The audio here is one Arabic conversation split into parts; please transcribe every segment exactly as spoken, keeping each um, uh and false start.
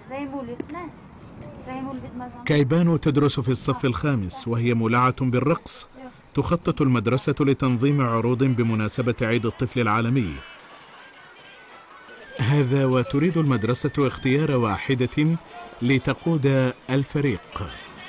كايبانو تدرس في الصف الخامس وهي مولعة بالرقص. تخطط المدرسة لتنظيم عروض بمناسبة عيد الطفل العالمي هذا، وتريد المدرسة اختيار واحدة لتقود الفريق.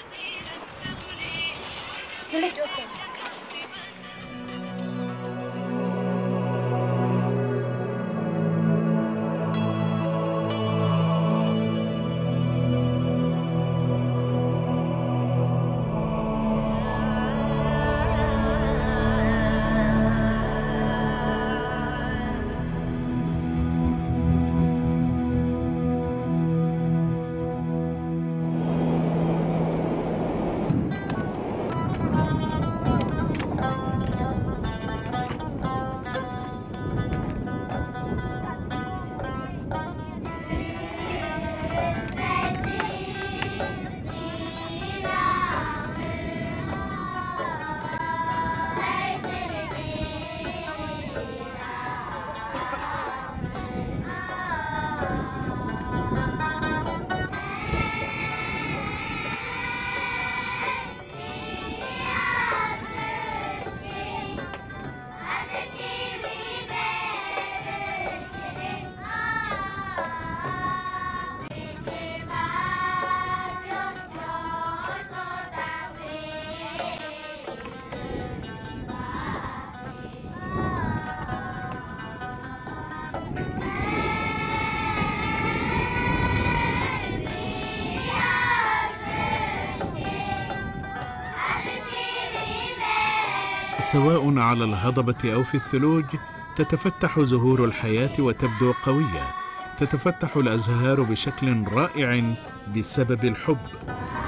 سواء على الهضبة أو في الثلوج تتفتح زهور الحياة وتبدو قوية. تتفتح الأزهار بشكل رائع بسبب الحب.